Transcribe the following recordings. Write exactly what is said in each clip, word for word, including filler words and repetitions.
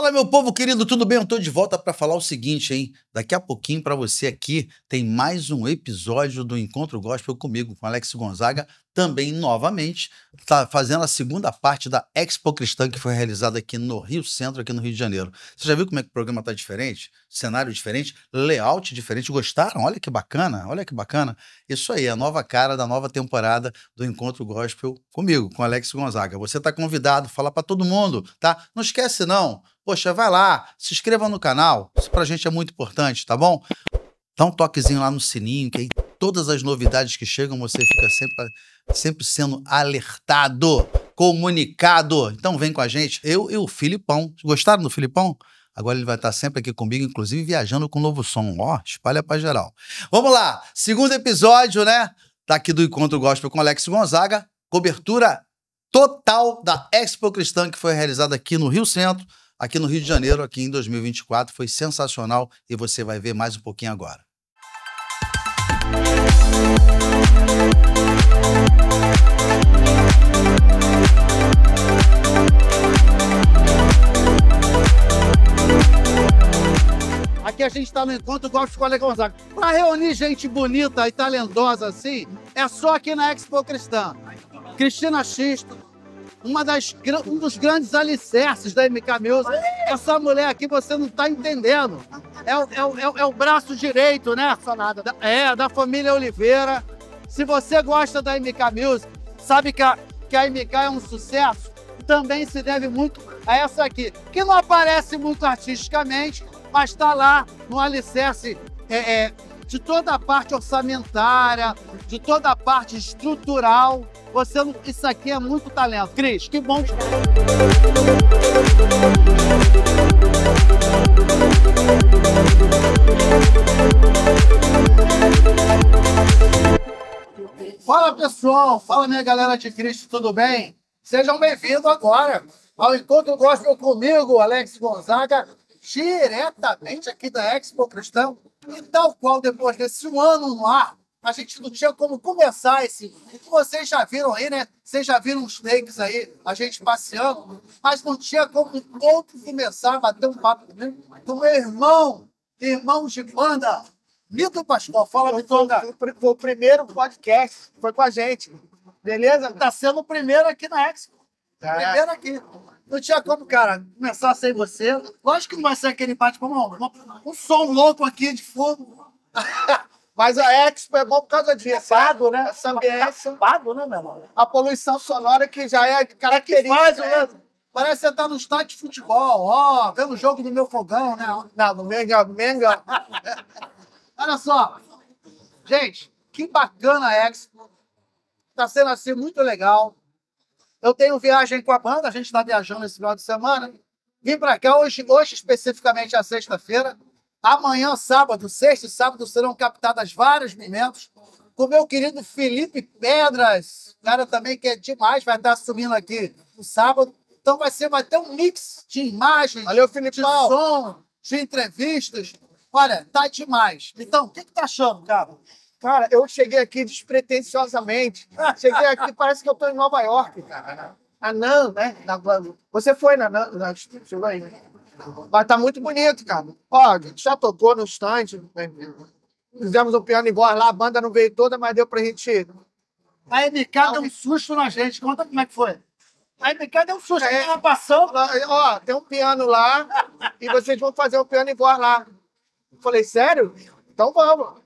Fala, meu povo querido, tudo bem? Eu tô de volta para falar o seguinte, hein? Daqui a pouquinho para você aqui tem mais um episódio do Encontro Gospel comigo, com Alex Gonzaga, também novamente, tá fazendo a segunda parte da Expo Cristã que foi realizada aqui no Rio Centro, aqui no Rio de Janeiro. Você já viu como é que o programa tá diferente? Cenário diferente, layout diferente. Gostaram? Olha que bacana, olha que bacana. Isso aí, a nova cara da nova temporada do Encontro Gospel comigo, com Alex Gonzaga. Você tá convidado, fala para todo mundo, tá? Não esquece não. Poxa, vai lá, se inscreva no canal, isso pra gente é muito importante, tá bom? Dá um toquezinho lá no sininho, que aí todas as novidades que chegam você fica sempre, sempre sendo alertado, comunicado. Então vem com a gente, eu e o Filipão. Gostaram do Filipão? Agora ele vai estar sempre aqui comigo, inclusive viajando com um novo som. Ó, espalha pra geral. Vamos lá, segundo episódio, né? Tá aqui do Encontro Gospel com Alex Gonzaga, cobertura total da Expo Cristã que foi realizada aqui no Rio Centro, aqui no Rio de Janeiro, aqui em dois mil e vinte e quatro. Foi sensacional e você vai ver mais um pouquinho agora. Aqui a gente está no Encontro Gospel com Alex Gonzaga. Para reunir gente bonita e talentosa assim, é só aqui na Expo Cristã. Cristina Xisto, uma das, um dos grandes alicerces da M K Music. Essa mulher aqui você não está entendendo. É, o- é, o- é, o- é o braço direito, né? Da, é, da família Oliveira. Se você gosta da M K Music, sabe que a, que a M K é um sucesso, também se deve muito a essa aqui, que não aparece muito artisticamente, mas está lá no alicerce é, é, de toda a parte orçamentária, de toda a parte estrutural. Você não, isso aqui é muito talento. Cris, que bom que... Fala, pessoal. Fala, minha galera de Cristo, tudo bem? Sejam bem-vindos agora ao Encontro Gospel comigo, Alex Gonzaga, diretamente aqui da Expo Cristã. E tal qual, depois desse um ano no ar, a gente não tinha como começar esse... Vocês já viram aí, né? Vocês já viram uns takes aí, a gente passeando, mas não tinha como outro começar a bater um papo comigo com meu irmão, irmão de banda, Vitor Pascoal. Fala, Vitor. Foi o primeiro podcast, foi com a gente, beleza? Tá sendo o primeiro aqui na Expo. É. Primeiro aqui. Não tinha como, cara, começar sem você. Lógico que não vai ser aquele bate-papo, não. Um som louco aqui de fogo. Mas a Expo é bom por causa disso. Fado, né? Essa ambiência, Fado, né, meu irmão? a poluição sonora que já é Que característica. faz, né? Parece que você tá no estádio de futebol, ó, vendo o jogo do meu fogão, né? Não, no Menga, Menga. Olha só. Gente, que bacana a Expo. Tá sendo assim muito legal. Eu tenho viagem com a banda, a gente tá viajando esse final de semana. Vim pra cá hoje, hoje especificamente a sexta-feira. Amanhã, sábado, sexta e sábado serão captadas vários momentos com o meu querido Felipe Pedras, cara também que é demais, vai estar subindo aqui no sábado. Então vai ser, vai ter um mix de imagens, Valeu, de Filipão. som, de entrevistas. Olha, tá demais. Então, o que que tá achando, cara? Cara, eu cheguei aqui despretensiosamente. Cheguei aqui, parece que eu tô em Nova York, cara. A Nan, né? Na- Você foi na Nan, na- chegou aí, né? Mas tá muito bonito, cara. Ó, a gente já tocou no stand, né? Fizemos um piano em voz lá, a banda não veio toda, mas deu pra gente ir. A M K deu um susto na gente. Conta como é que foi. A M K deu um susto. É. Tava passando. Lá, ó, tem um piano lá e vocês vão fazer o piano em voz lá. Eu falei, sério? Então vamos.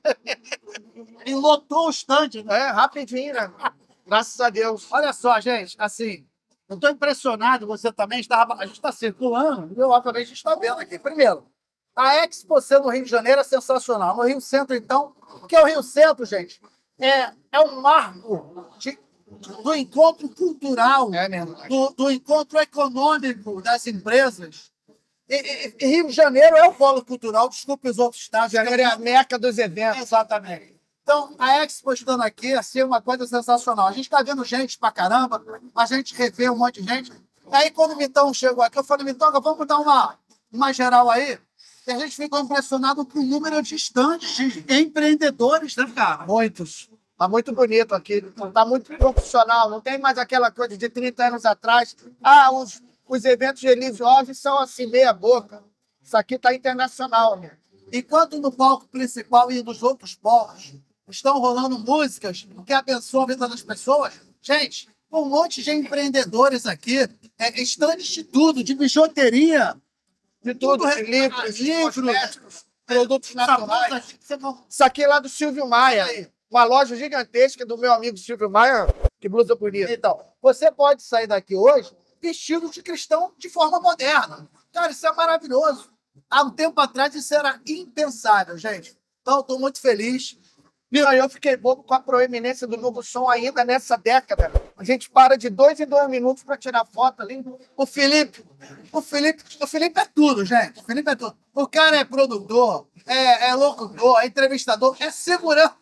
E lotou o stand, né? É, rapidinho, né? Graças a Deus. Olha só, gente, assim, eu tô impressionado, você também estava, a gente está circulando, e eu obviamente a gente está vendo aqui. Primeiro, a Expo sendo no Rio de Janeiro é sensacional. No Rio Centro, então, o que é o Rio Centro, gente? É, é um marco de- do encontro cultural, É mesmo. do, do encontro econômico das empresas. E, e- e Rio de Janeiro é o polo cultural, desculpe os outros estados. Janeiro é a meca dos eventos. Exatamente. Então, a Expo estando aqui, assim, é uma coisa sensacional. A gente está vendo gente pra caramba, a gente revê um monte de gente. Aí, quando o Mitão chegou aqui, eu falei, Mitão, vamos dar uma, uma geral aí. E a gente ficou impressionado com o número de estandes de empreendedores, né, cara? Muitos. Tá muito bonito aqui. Tá muito profissional. Não tem mais aquela coisa de trinta anos atrás. Ah, os, os eventos religiosos são assim, meia boca. Isso aqui tá internacional, né? Enquanto no palco principal e nos outros palcos estão rolando músicas que abençoam a vida das pessoas, gente, um monte de empreendedores aqui, é, estandes de tudo, de bijuteria, De tudo, de livros, de cosméticos, produtos naturais. Isso aqui é lá do Silvio Maia. Uma loja gigantesca do meu amigo Silvio Maia. Que blusa bonita. Então, você pode sair daqui hoje vestido de cristão de forma moderna. Cara, isso é maravilhoso. Há um tempo atrás isso era impensável, gente. Então, estou muito feliz. Aí eu fiquei bobo com a proeminência do novo som ainda nessa década. A gente para de dois em dois minutos para tirar foto ali. O Felipe, o Felipe, o Felipe é tudo, gente. O Felipe é tudo. O cara é produtor, é, é locutor, é entrevistador, é segurança.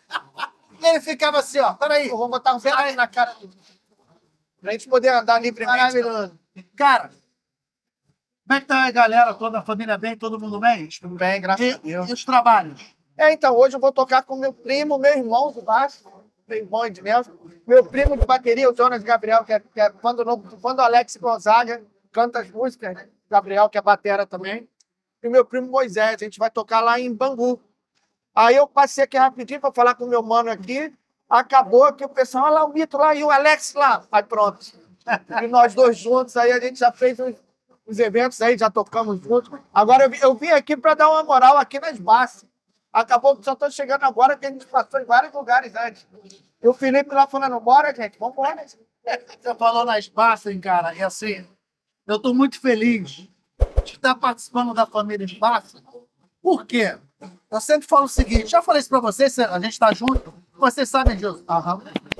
Ele ficava assim, ó. Peraí, Eu vou botar um ferro na cara dele. Pra gente poder andar livremente. maravilhoso. Cara, como é que tá a galera toda, a família bem, todo mundo bem? Tudo bem, graças E, a Deus. e os trabalhos? É, então, hoje eu vou tocar com meu primo, meu irmão de baixo, meu irmão de Nelson, meu primo de bateria, o Jonas Gabriel, que é, que é fã, do, novo- fã do Alex Gonzaga, canta as músicas, né? Gabriel, que é batera também, e meu primo Moisés, a gente vai tocar lá em Bangu. Aí eu passei aqui rapidinho para falar com o meu mano aqui, acabou que o pessoal, olha lá o Mito lá e o Alex lá. Aí pronto. E nós dois juntos, aí a gente já fez os, os eventos aí, já tocamos juntos. Agora eu, vi- eu vim aqui para dar uma moral aqui nas bases. Acabou que só estou chegando agora, que a gente passou em vários lugares antes. E o Felipe lá falando, bora, gente, vamos embora. Você falou na Spassen, cara, e assim, eu estou muito feliz de estar participando da família Spassen. Por quê? Eu sempre falo o seguinte, já falei isso para vocês, a gente está junto, vocês sabem disso. Aham.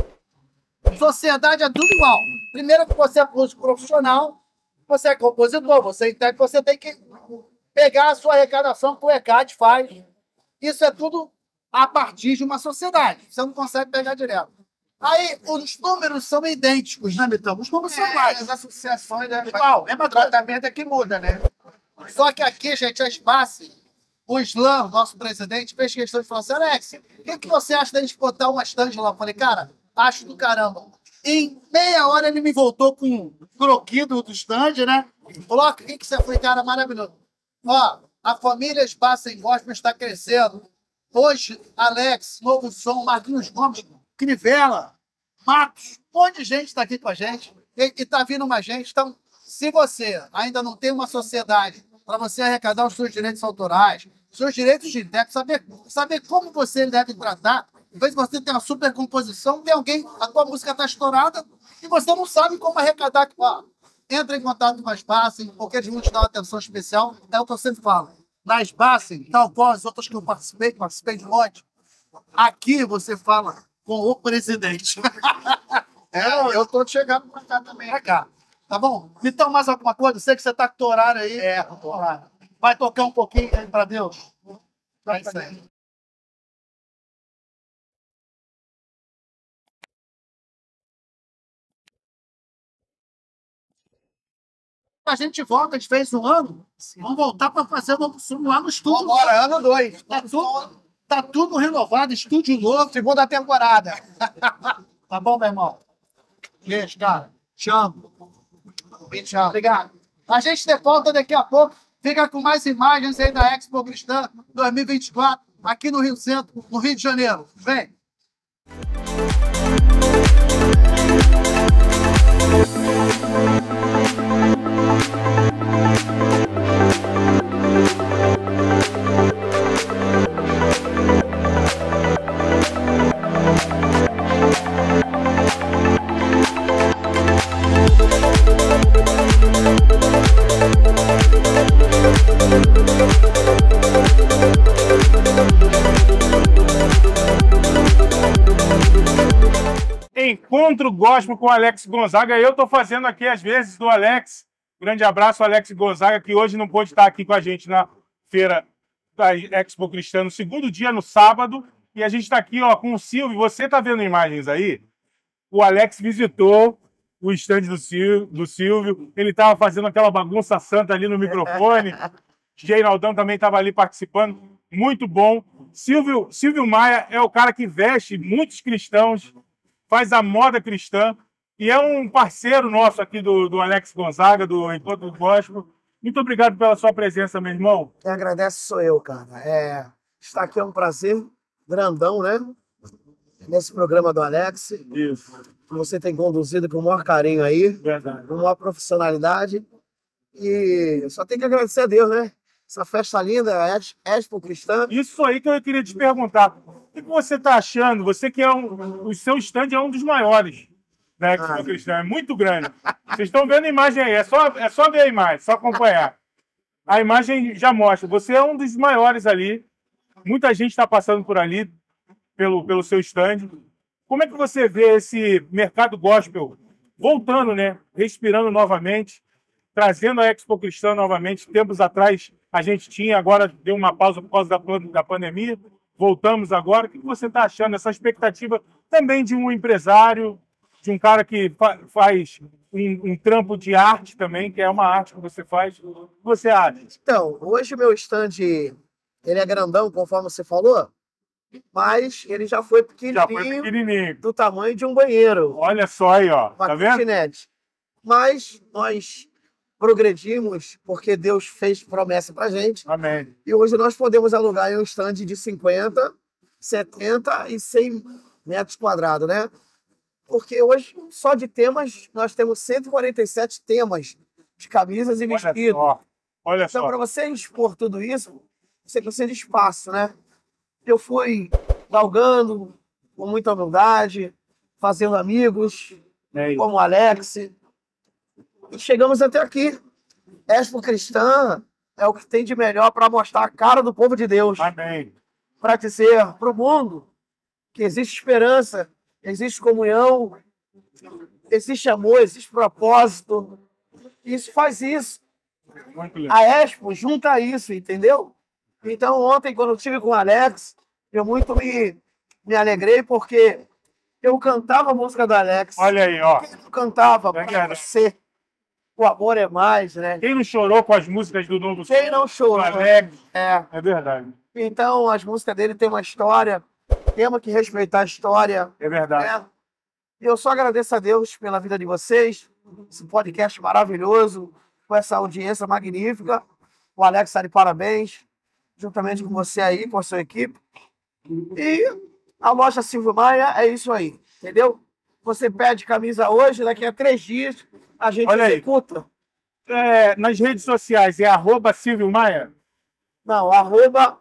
Sociedade é tudo igual. Primeiro que você é músico profissional, você é compositor, você entende, você tem que pegar a sua arrecadação que o ECAD faz. Isso é tudo a partir de uma sociedade. Você não consegue pegar direto. Aí, os números são idênticos, né, Mitão? Os números são É, iguais. as associações, né? Igual, é O tratamento é que muda, né? Só que aqui, gente, a Spassen, o Slam, nosso presidente, fez questão de falar assim, Alex, o que, que você acha da gente botar uma stand lá? Eu falei, cara, acho do caramba. Em meia hora ele me voltou com um croquis do, do stand, né? Falou, o que, que você foi, cara, maravilhoso. Ó, a família Spassen Gospel está crescendo. Hoje, Alex, Novo Som, Marquinhos Gomes, Crivella, Matos, um monte de gente está aqui com a gente e está vindo mais gente. Então, se você ainda não tem uma sociedade para você arrecadar os seus direitos autorais, seus direitos de intérprete, saber, saber como você deve tratar, às vezes você tem uma super composição, tem alguém, a tua música está estourada e você não sabe como arrecadar. Ó, entra em contato com a Spassen, porque eles vão te dar uma atenção especial, é o que eu sempre falo. Na Spassen, tal qual as outras que eu participei, que participei de um monte, aqui você fala com o presidente. É, eu tô chegando pra cá também. Pra cá, tá bom? Então, mais alguma coisa? Sei que você tá com o horário aí. É, Vamos lá. Vai tocar um pouquinho aí pra Deus? É isso aí. A gente volta, a gente fez um ano, vamos voltar para fazer o novo som lá no estúdio. Bora, ano dois. Tá tudo, tá tudo renovado, estúdio novo. Segunda temporada. Tá bom, meu irmão? Beijo, cara. Te amo. Tchau. Obrigado. A gente tem volta daqui a pouco. Fica com mais imagens aí da Expo Cristã dois mil e vinte e quatro, aqui no Rio Centro, no Rio de Janeiro. Vem! Encontro Gospel com o Alex Gonzaga. Eu estou fazendo aqui, às vezes, do Alex. Grande abraço, Alex Gonzaga, que hoje não pôde estar aqui com a gente na feira da Expo Cristã, no segundo dia, no sábado. E a gente está aqui ó, com o Silvio. Você está vendo imagens aí? O Alex visitou o estande do Silvio. Do Silvio. Ele estava fazendo aquela bagunça santa ali no microfone. Geinaldão também estava ali participando. Muito bom. Silvio, Silvio Maia é o cara que veste muitos cristãos, faz a moda cristã. e é um parceiro nosso aqui do, do Alex Gonzaga, do Encontro Gospel. Muito obrigado pela sua presença, meu irmão. Quem agradece sou eu, cara. É, estar aqui é um prazer grandão, né? Nesse programa do Alex. Isso. Que você tem conduzido com o maior carinho aí. Verdade. Com a maior profissionalidade. E só tem que agradecer a Deus, né? Essa festa linda, a Expo Cristã. Isso aí que eu queria te perguntar. O que você está achando? Você que é um... O seu stand é um dos maiores da Expo Ah. Cristã. É muito grande. Vocês estão vendo a imagem aí. É só, é só ver a imagem, só acompanhar. A imagem já mostra. Você é um dos maiores ali. Muita gente está passando por ali, pelo, pelo seu stand. Como é que você vê esse mercado gospel voltando, né? Respirando novamente, trazendo a Expo Cristã novamente. Tempos atrás a gente tinha, agora deu uma pausa por causa da, da pandemia. Voltamos agora. O que você está achando? Essa expectativa também de um empresário, de um cara que fa faz um, um trampo de arte também, que é uma arte que você faz. O que você acha? Então, hoje o meu stand, ele é grandão, conforme você falou, mas ele já foi pequenininho, Já foi pequenininho. do tamanho de um banheiro. Olha só aí, ó. Uma Tá vendo? kitnet. Mas nós progredimos porque Deus fez promessa pra gente. Amém. E hoje nós podemos alugar em um stand de cinquenta, setenta e cem metros quadrados, né? Porque hoje, só de temas, nós temos cento e quarenta e sete temas de camisas e Olha vestidos. só. Olha Então, só. para você expor tudo isso, você precisa de espaço, né? Eu fui galgando com muita humildade, fazendo amigos, É isso. como o Alex. E chegamos até aqui. Expo Cristã é o que tem de melhor para mostrar a cara do povo de Deus. Amém. Para dizer para o mundo que existe esperança, existe comunhão, existe amor, existe propósito. Isso faz isso. Muito legal. A Expo junta isso, entendeu? Então, ontem, quando eu estive com o Alex, eu muito me, me alegrei porque eu cantava a música do Alex. Olha aí, ó. Eu cantava É para verdade. você. O amor é mais, né? Quem não chorou com as músicas do novo Quem não chorou? do Alex? É. É verdade. Então, as músicas dele têm uma história. Temos que respeitar a história. É verdade. Né? E eu só agradeço a Deus pela vida de vocês. Esse podcast maravilhoso, com essa audiência magnífica. O Alex está de parabéns, juntamente com você aí, com a sua equipe. E a loja Silvio Maia é isso aí, entendeu? Você pede camisa hoje, daqui a três dias a gente Olha aí. executa. É, nas redes sociais é arroba Silvio Maia? Não, arroba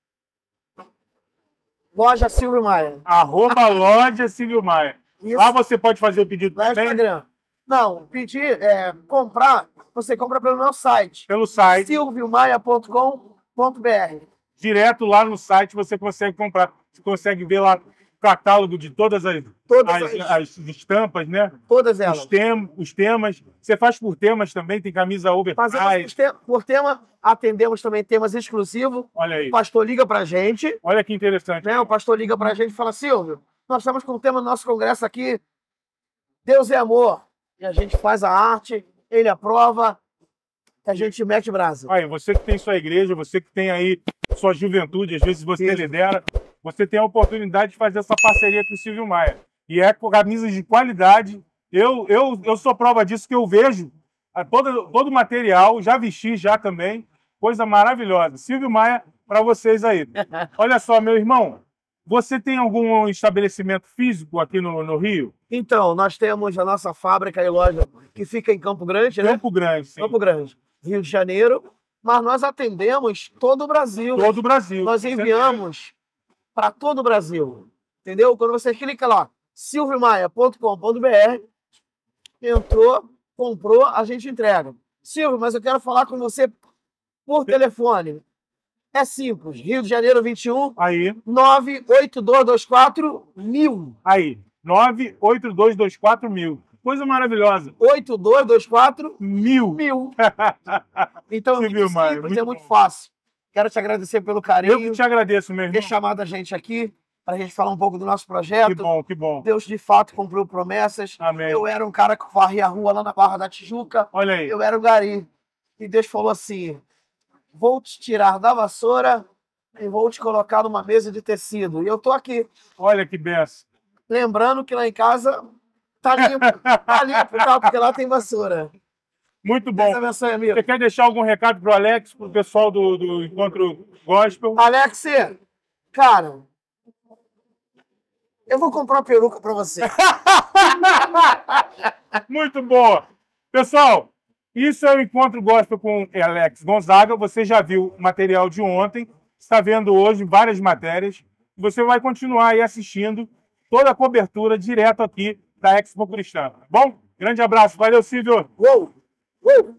loja Silvio Maia. Arroba loja Silvio Maia. Isso. Lá você pode fazer o pedido Lá no também Instagram. Não, pedir, é, comprar, você compra pelo meu site. pelo site. silvio maia ponto com ponto br. Direto lá no site você consegue comprar. Você consegue ver lá o catálogo de todas as, Todas as, as- as estampas, né? Todas Os, elas. tem, os temas. Você faz por temas também, tem camisa Fazemos oversize. por te- por tema, atendemos também temas exclusivos. Olha aí. O pastor liga pra gente, Olha que interessante. né? O pastor liga pra gente e fala, Silvio, nós estamos com o tema do nosso congresso aqui, Deus é amor. E a gente faz a arte, ele aprova, e a gente mete brasa. Aí, você que tem sua igreja, você que tem aí sua juventude, às vezes você Isso. lidera, você tem a oportunidade de fazer essa parceria com o Silvio Maia. E é com camisas de qualidade. Eu, eu, eu sou prova disso, que eu vejo a todo, todo o material, já vesti já também, coisa maravilhosa. Silvio Maia, para vocês aí. Olha só, meu irmão, você tem algum estabelecimento físico aqui no, no Rio? Então, nós temos a nossa fábrica e loja que fica em Campo Grande, né? Campo Grande, sim. Campo Grande, Rio de Janeiro, mas nós atendemos todo o Brasil. Todo o Brasil. Nós enviamos para todo o Brasil, entendeu? Quando você clica lá, silvio maia ponto com ponto br, entrou, comprou, a gente entrega. Silvio, mas eu quero falar com você por telefone. É simples, Rio de Janeiro vinte e um, Aí, nove oito dois dois quatro mil. aí. nove oito dois dois quatro mil. Coisa maravilhosa. oito dois dois quatro Mil. mil. Então, é Você muito viu, Mário? simples, Muito é muito bom. fácil. Quero te agradecer pelo Eu que carinho, te agradeço, meu ter irmão. chamado a gente aqui para a gente falar um pouco do nosso Que projeto. bom, que bom. Deus de fato cumpriu promessas. Amém. Eu era um cara que varria a rua lá na Barra da Tijuca. Olha aí. Eu era um gari. E Deus falou assim: vou te tirar da vassoura e vou te colocar numa mesa de tecido. E eu tô aqui. Olha que benção. Lembrando que lá em casa Tá limpo, tá limpo, tá, porque lá tem vassoura. Muito bom. Deus abençoe, amigo. Você quer deixar algum recado pro Alex, pro pessoal do, do Encontro Gospel? Alex, cara, eu vou comprar uma peruca pra você. Muito boa. Pessoal, isso é o Encontro Gospel com Alex Gonzaga. Você já viu o material de ontem, está vendo hoje várias matérias. Você vai continuar aí assistindo toda a cobertura direto aqui da Expo Cristã. Tá bom? Grande abraço. Valeu, Silvio. Uou! Uou!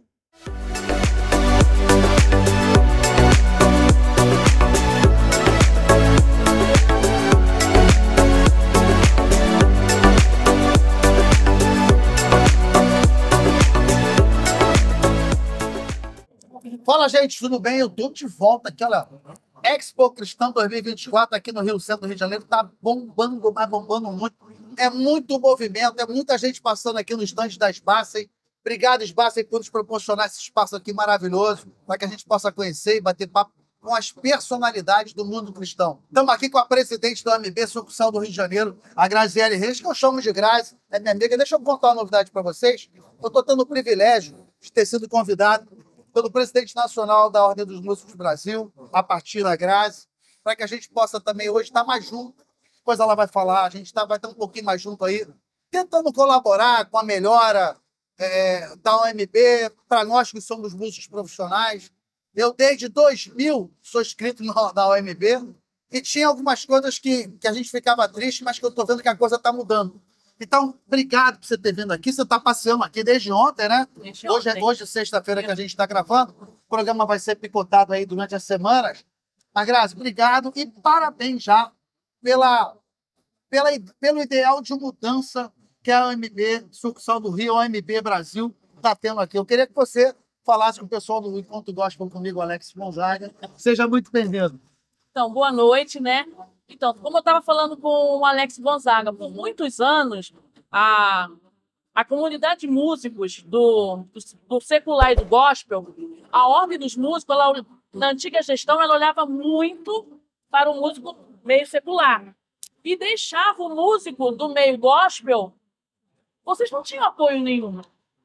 Fala, gente, tudo bem? Eu tô de volta aqui, olha. Expo Cristã dois mil e vinte e quatro aqui no Rio Centro do Rio de Janeiro, tá bombando, mas bombando muito. É muito movimento, é muita gente passando aqui no estande da Sbassen. Obrigado, Sbassen, por nos proporcionar esse espaço aqui maravilhoso, para que a gente possa conhecer e bater papo com as personalidades do mundo cristão. Estamos aqui com a presidente do A M B, sucursal do Rio de Janeiro, a Graziele Reis, que eu chamo de Grazi, é minha amiga. Deixa eu contar uma novidade para vocês. Eu estou tendo o privilégio de ter sido convidado pelo presidente nacional da Ordem dos Músicos do Brasil, a partir da Grazi, para que a gente possa também hoje estar mais junto. Depois ela vai falar, a gente tá, vai estar um pouquinho mais junto aí, tentando colaborar com a melhora é, da O M B, para nós que somos músicos profissionais. Eu, desde dois mil, sou inscrito na, na O M B e tinha algumas coisas que, que a gente ficava triste, mas que eu estou vendo que a coisa está mudando. Então, obrigado por você ter vindo aqui. Você está passeando aqui desde ontem, né? Desde hoje, ontem. É, hoje é sexta-feira que a gente está gravando. O programa vai ser picotado aí durante as semanas. Mas, Grazi, obrigado e parabéns já pela, pela, pelo ideal de mudança que a O M B, sucursal do Rio, a O M B Brasil, está tendo aqui. Eu queria que você falasse com o pessoal do Encontro Gospel comigo, Alex Gonzaga. Seja muito bem-vindo. Então, boa noite, né? Então, como eu estava falando com o Alex Gonzaga, por muitos anos, a, a comunidade de músicos do, do, do secular e do gospel, a Ordem dos Músicos, ela, na antiga gestão, ela olhava muito para o músico meio secular e deixava o músico do meio gospel. Vocês não tinham apoio nenhum.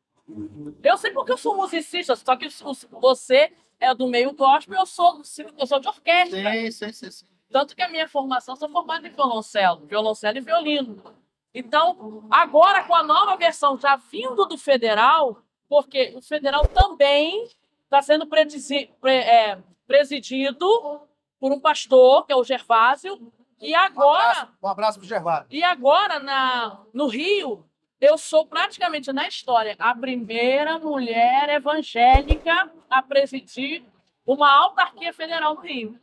Eu sei porque eu sou musicista, só que você é do meio gospel, eu sou, eu sou de orquestra. Sim, sim, sim, sim. Tanto que a minha formação, sou formada em violoncelo, violoncelo e violino. Então, agora com a nova versão já vindo do federal, porque o federal também está sendo presidido por um pastor, que é o Gervásio, e agora... Um abraço para o Gervásio. E agora, na, no Rio, eu sou praticamente, na história, a primeira mulher evangélica a presidir uma autarquia federal no Rio.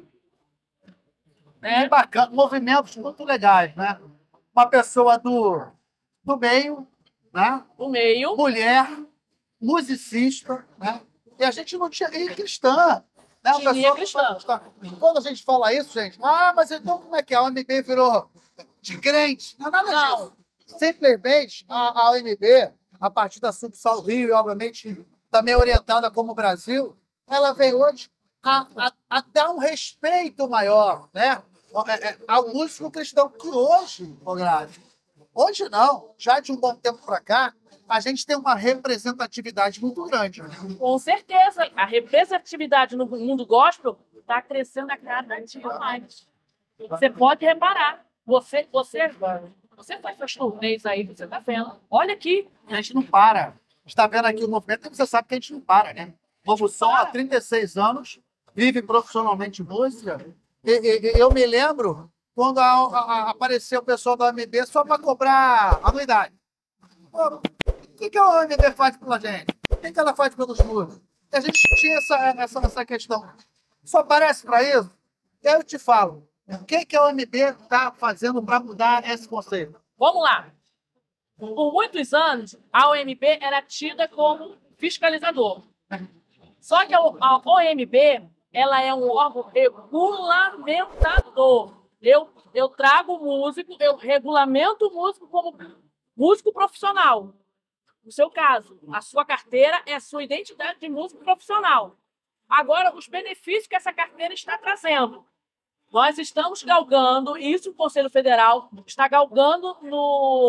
É. Que bacana, movimentos muito legais, né? Uma pessoa do, do meio, né? Do meio. Mulher, musicista, né? E a gente não tinha... E cristã. Né? Tinha pessoa cristã. Quando a gente fala isso, gente, ah, mas então como é que a O M B virou de crente? Não é nada Não. disso. Simplesmente a, a O M B, a partir da Subsal Rio, e obviamente também orientada como o Brasil, ela veio hoje a, a, a dar um respeito maior, né? Ao músico cristão que hoje, hoje não, já de um bom tempo para cá, a gente tem uma representatividade muito grande. Né? Com certeza. A representatividade no mundo gospel está crescendo a cada dia mais. Você pode reparar. Você, você, você faz suas turnês aí, você está vendo. Olha aqui. A gente não para. Está vendo aqui o movimento, e você sabe que a gente não para, né? Novo Som, há trinta e seis anos, vive profissionalmente música. E, e, e eu me lembro quando a, a, apareceu o pessoal da O M B só para cobrar anuidade. Pô, o que, que a O M B faz pela gente? O que, que ela faz pelos músicos? E a gente tinha essa, essa, essa questão. Só aparece para isso? E aí eu te falo, o que, que a O M B está fazendo para mudar esse conceito? Vamos lá. Por muitos anos, a O M B era tida como fiscalizador. Só que a, a O M B, ela é um órgão regulamentador. Eu, eu trago o músico, eu regulamento o músico como músico profissional. No seu caso, a sua carteira é a sua identidade de músico profissional. Agora, os benefícios que essa carteira está trazendo. Nós estamos galgando, isso o Conselho Federal está galgando no,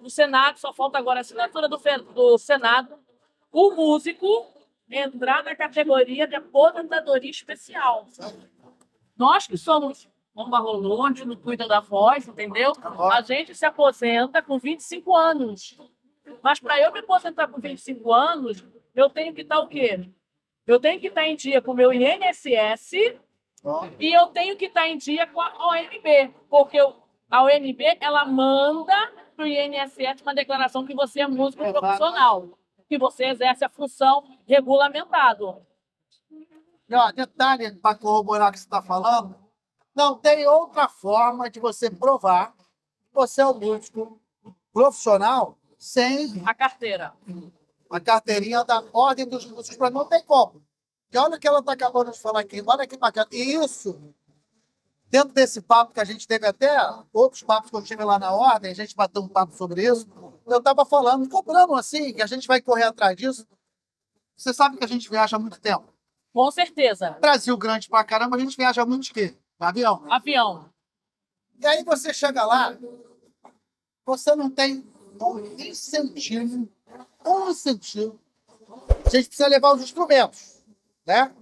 do Senado, só falta agora a assinatura do, do Senado, o músico entrar na categoria de aposentadoria especial. Nós que somos bomba rolante, não cuida da voz, entendeu? A gente se aposenta com vinte e cinco anos. Mas para eu me aposentar com vinte e cinco anos, eu tenho que estar o quê? Eu tenho que estar em dia com o meu I N S S e eu tenho que estar em dia com a O M B, porque a O M B ela manda para o I N S S uma declaração que você é músico profissional, que você exerce a função regulamentada. E, ó, detalhe para corroborar o que você está falando, não tem outra forma de você provar que você é um músico profissional sem A carteira. a carteirinha da Ordem dos Músicos, para não tem como. E olha o que ela está acabando de falar aqui, olha que bacana. E isso, dentro desse papo que a gente teve até, outros papos que eu tive lá na Ordem, a gente bateu um papo sobre isso, eu estava falando, cobrando assim, que a gente vai correr atrás disso. Você sabe que a gente viaja há muito tempo. Com certeza. Brasil grande pra caramba, a gente viaja muito de quê? Avião. Avião. E aí você chega lá, você não tem um incentivo, um incentivo. A gente precisa levar os instrumentos, né?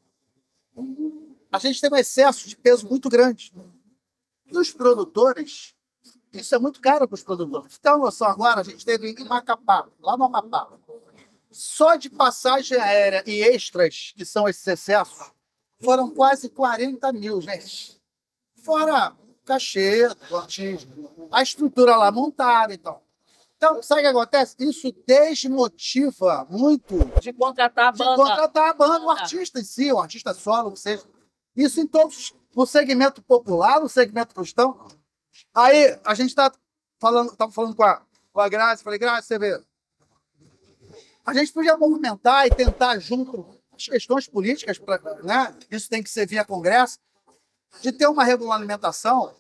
A gente tem um excesso de peso muito grande. E os produtores, isso é muito caro para os produtores. Você tem uma noção agora, a gente teve em Macapá, lá no Amapá, só de passagem aérea e extras, que são esses excessos, foram quase quarenta mil, gente. Fora cachê do artista, a estrutura lá montada e tal. Então, sabe o que acontece? Isso desmotiva muito De contratar a de banda. contratar a banda, o artista em si, o artista solo, ou seja, isso em todos, no segmento popular, no segmento cristão. Aí, a gente está falando, tava falando com a, com a Graça, falei, Graça, você vê, a gente podia movimentar e tentar junto as questões políticas, pra, né? Isso tem que ser via Congresso, de ter uma regulamentação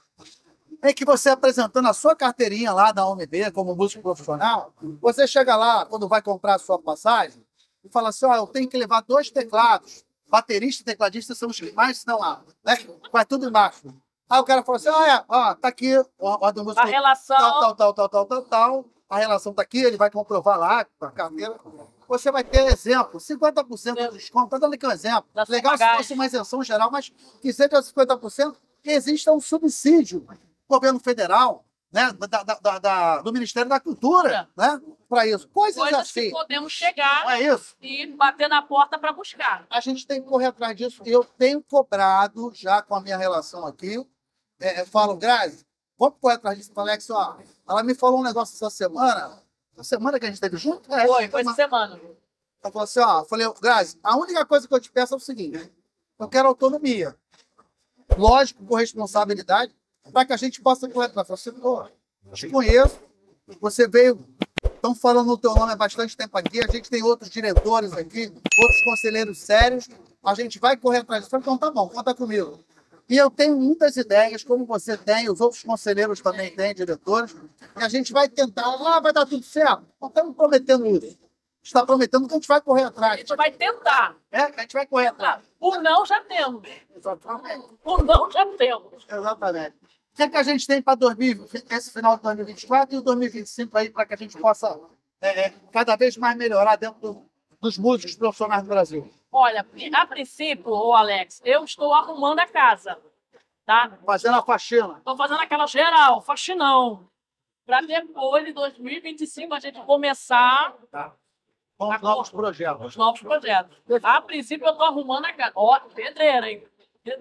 em que você apresentando a sua carteirinha lá da O M B como músico profissional, você chega lá, quando vai comprar a sua passagem, e fala assim, ó, eu tenho que levar dois teclados, baterista e tecladista são os que mais estão lá, né? Vai tudo embaixo. Aí o cara fala assim, ó, é, ó, tá aqui, ó, ó, do músico A relação. tal, tal, tal, tal, tal, tal, a relação está aqui, ele vai comprovar lá com a carteira. Você vai ter exemplo, cinquenta por cento de desconto, está dando aqui um exemplo. Da sua Legal se bagagem. fosse uma isenção geral, mas que seja cinquenta por cento, que exista um subsídio do governo federal, né, da, da, da- da- do Ministério da Cultura, né, para isso. Coisas, Coisas assim, que podemos não chegar é isso? e bater na porta para buscar. A gente tem que correr atrás disso. Eu tenho cobrado, já com a minha relação aqui, é, eu falo, Grazi, vamos correr atrás disso. Alex, ó, ela me falou um negócio essa semana, essa semana que a gente esteve junto? É, Foi, essa foi essa semana. semana. Ela falou assim, ó, eu falei, Grazi, a única coisa que eu te peço é o seguinte, eu quero autonomia. Lógico, com responsabilidade, para que a gente possa correr atrás. Eu falei, pô, eu te conheço, você veio, estão falando o teu nome há bastante tempo aqui, a gente tem outros diretores aqui, outros conselheiros sérios, a gente vai correr atrás disso. Eu falei, então tá bom, conta comigo. E eu tenho muitas ideias, como você tem, os outros conselheiros também têm, diretores, e a gente vai tentar, ah, vai dar tudo certo. Não estamos prometendo isso. Está prometendo que a gente vai correr A atrás. gente vai tentar. É, que a gente vai correr atrás. O não já temos. Exatamente. O não já temos. Exatamente. O que, é que a gente tem para esse final de dois mil e vinte e quatro e o dois mil e vinte e cinco aí, para que a gente possa é, é, cada vez mais melhorar dentro do- dos músicos profissionais do Brasil? Olha, a princípio, ô Alex, eu estou arrumando a casa, tá? Fazendo a faxina. Estou fazendo aquela geral, faxinão. Para depois, em dois mil e vinte e cinco, a gente começar Com Tá novos bom. projetos. os novos projetos. A princípio, eu estou arrumando a casa. Ó, pedreira, hein?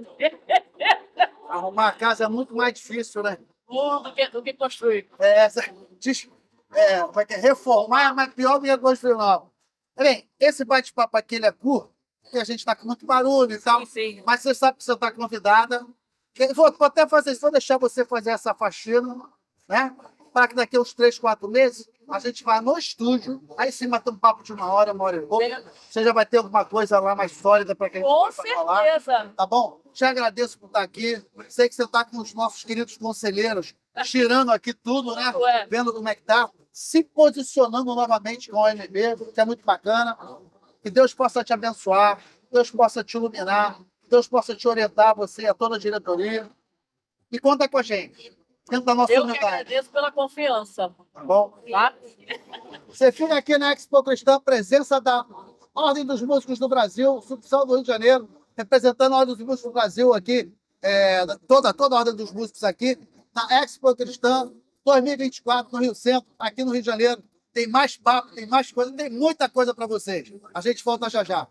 Arrumar a casa é muito mais difícil, né? do, que, do que construir. É, essa, diz- é, como é que é? Reformar é mais pior do que construir novo. Bem, esse bate-papo aqui ele é curto, porque a gente está com muito barulho e tal. Sim, sim. Mas você sabe que você está convidada. Eu Vou, vou até fazer isso, vou deixar você fazer essa faxina, né? Para que daqui a uns três, quatro meses a gente vá no estúdio, aí sim bater um papo de uma hora, uma hora e pouco. Você já vai ter alguma coisa lá mais sólida para que a gente Com possa falar. certeza. Tá bom? Te agradeço por estar aqui. Sei que você está com os nossos queridos conselheiros, tirando aqui tudo, né? Ué. Vendo como é que tá. Se posicionando novamente com o O M B, que é muito bacana. Que Deus possa te abençoar, Deus possa te iluminar, Deus possa te orientar, você e a toda a diretoria. E conta com a gente. dentro da nossa Eu que unidade. agradeço pela confiança. Tá bom? Tá? Você fica aqui na Expo Cristã, presença da Ordem dos Músicos do Brasil, subseção do Rio de Janeiro, representando a Ordem dos Músicos do Brasil aqui, é, toda, toda a Ordem dos Músicos aqui, na Expo Cristã dois mil e vinte e quatro, no Rio Centro, aqui no Rio de Janeiro. Tem mais papo, tem mais coisa, tem muita coisa para vocês. A gente volta já já.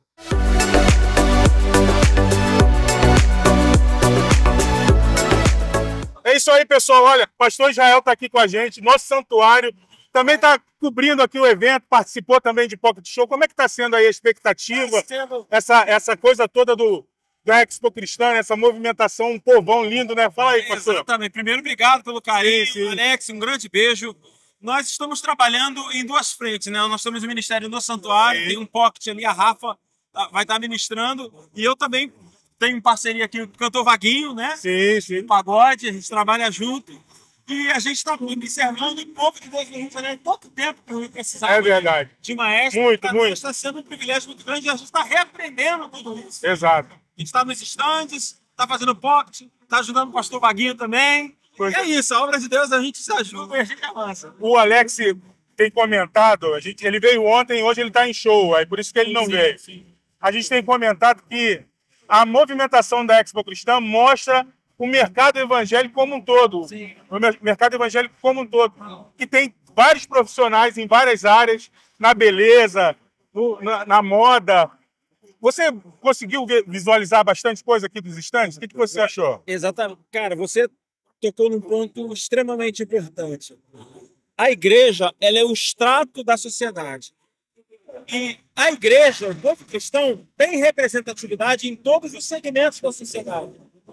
É isso aí, pessoal. Olha, o pastor Israel está aqui com a gente, nosso santuário. Também está cobrindo aqui o evento, participou também de Pocket Show. Como é que está sendo aí a expectativa? Essa, essa coisa toda do, da Expo Cristã, essa movimentação, um povão lindo, né? Fala aí, pastor. Exatamente. Primeiro, obrigado pelo carinho. Sim, sim. Alex, um grande beijo. Nós estamos trabalhando em duas frentes, né? Nós temos o Ministério no Santuário, Sim. tem um pocket ali, a Rafa vai estar ministrando, e eu também tenho parceria aqui com o cantor Vaguinho, né? Sim, sim. Pagode, a gente trabalha junto. E a gente está observando um pouco de Deus no Rio de Janeiro. Pouco tempo que eu precisava É verdade. de maestro. Muito, Pra muito. nós está sendo um privilégio muito grande e a gente está reaprendendo tudo isso. Exato. A gente está nos estandes, está fazendo pocket, está ajudando o pastor Vaguinho também. Pois E é isso, a obra de Deus, a gente se ajuda e a gente avança. O Alex tem comentado, a gente, ele veio ontem, hoje ele está em show, aí por isso que ele não Sim, veio. sim. A gente tem comentado que a movimentação da Expo Cristã mostra o mercado evangélico como um todo. Sim. O mer- mercado evangélico como um todo. Que tem vários profissionais em várias áreas, na beleza, no- na, na moda. Você conseguiu ver- visualizar bastante coisa aqui dos estandes? O que, que você achou? Exatamente. Cara, você tocou num ponto extremamente importante. A igreja, ela é o extrato da sociedade. E a igreja, o povo cristão, tem representatividade em todos os segmentos da sociedade.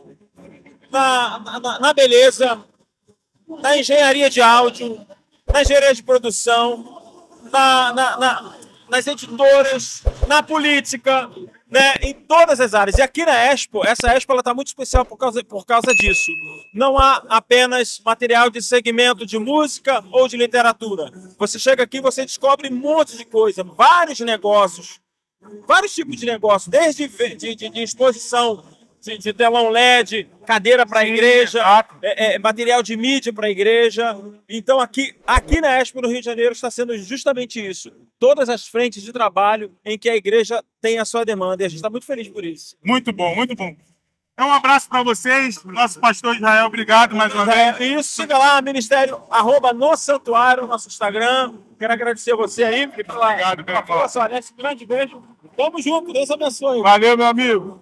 Na, na, na beleza, na engenharia de áudio, na engenharia de produção, na, na, na, nas editoras, na política, né, em todas as áreas. E aqui na Expo, essa Expo está muito especial por causa, por causa disso. Não há apenas material de segmento de música ou de literatura. Você chega aqui e você descobre um monte de coisa, vários negócios, vários tipos de negócios, desde de, de, de exposição, de, de telão L E D, cadeira para a igreja, é, é, material de mídia para a igreja. Então aqui, aqui na Expo no Rio de Janeiro está sendo justamente isso. Todas as frentes de trabalho em que a igreja tem a sua demanda. E a gente está muito feliz por isso. Muito bom, muito bom. Então, um abraço para vocês. Nosso pastor Israel, obrigado mais uma vez. Isso, siga lá, Ministério, arroba no Santuário, nosso Instagram. Quero agradecer a você aí pela, Obrigado, pela meu força, Alex. Um grande beijo. Tamo junto, Deus abençoe. Valeu, meu amigo.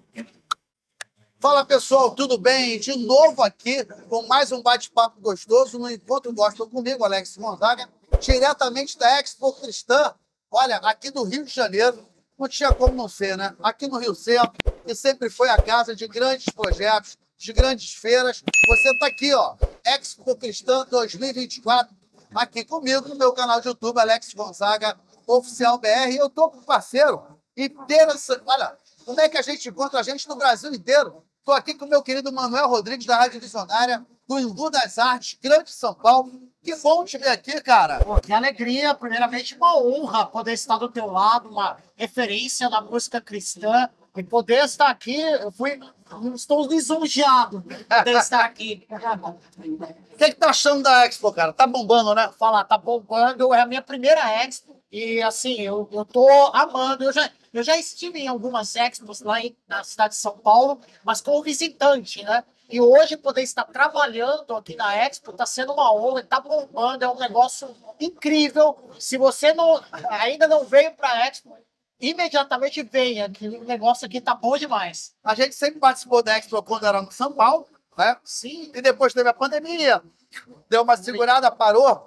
Fala pessoal, tudo bem? De novo aqui com mais um bate-papo gostoso no Encontro Gospel comigo, Alex Gonzaga, diretamente da Expo Cristã. Olha, aqui do Rio de Janeiro, não tinha como não ser, né? Aqui no Rio Centro, que sempre foi a casa de grandes projetos, de grandes feiras. Você está aqui, ó, Expo Cristã dois mil e vinte e quatro, aqui comigo no meu canal de YouTube, Alex Gonzaga Oficial B R. Eu tô com um parceiro interessante. Olha, como é que a gente encontra a gente no Brasil inteiro? Estou aqui com o meu querido Manuel Rodrigues, da Rádio Visionária, do Embu das Artes, Grande São Paulo. Que bom te ver aqui, cara. Pô, que alegria, primeiramente uma honra poder estar do teu lado, uma referência na música cristã, e poder estar aqui, eu fui, estou lisonjeado de poder estar aqui. O que, que tá achando da Expo, cara? Tá bombando, né? Falar, tá bombando, é a minha primeira Expo, e assim, eu, eu tô amando, eu já, eu já estive em algumas Expos lá em, na cidade de São Paulo, mas como visitante, né? E hoje poder estar trabalhando aqui na Expo está sendo uma honra, está bombando, é um negócio incrível. Se você não, ainda não veio para a Expo, imediatamente venha, que o negócio aqui tá bom demais. A gente sempre participou da Expo quando era no São Paulo, né? Sim. E depois teve a pandemia, deu uma segurada, parou,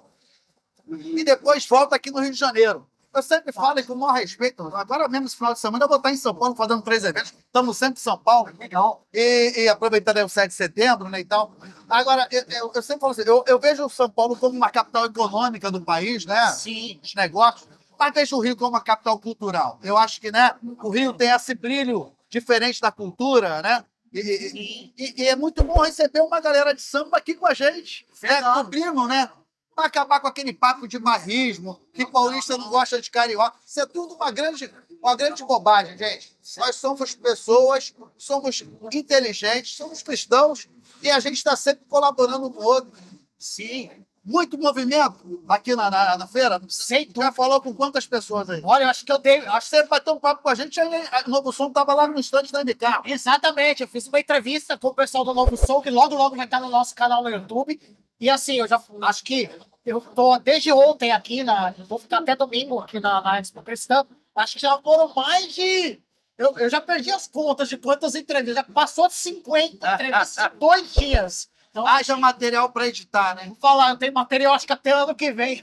e depois volta aqui no Rio de Janeiro. Eu sempre falo com o maior respeito. Agora mesmo esse final de semana eu vou estar em São Paulo fazendo três eventos. Estamos sempre em São Paulo. Legal. E, e aproveitando aí o sete de setembro, né, e tal. Agora, eu, eu, eu sempre falo assim, eu, eu vejo o São Paulo como uma capital econômica do país, né? Sim. Os negócios. Mas vejo o Rio como uma capital cultural. Eu acho que, né, o Rio tem esse brilho diferente da cultura, né? E, e, e, e é muito bom receber uma galera de samba aqui com a gente. Né? Cobrimos, né? Para acabar com aquele papo de barrismo, que paulista não gosta de carioca. Isso é tudo uma grande, uma grande bobagem, gente. Nós somos pessoas, somos inteligentes, somos cristãos e a gente está sempre colaborando com o outro. Sim. Muito movimento aqui na, na, na feira. Sei, Já falou com quantas pessoas aí? Olha, eu acho que eu dei. Acho que você bateu um papo com a gente, aí o Novo Som estava lá no instante da M K. Exatamente, eu fiz uma entrevista com o pessoal do Novo Som, que logo, logo vai estar no nosso canal no YouTube. E assim, eu já acho que eu tô desde ontem aqui, na, eu vou ficar até domingo aqui na, na Expo Cristã. Acho que já foram mais de. Eu, eu já perdi as contas de quantas entrevistas. Já passou de cinquenta entrevistas em dois dias. Então, Haja material para editar, né? vou falar, eu tenho material acho que até ano que vem.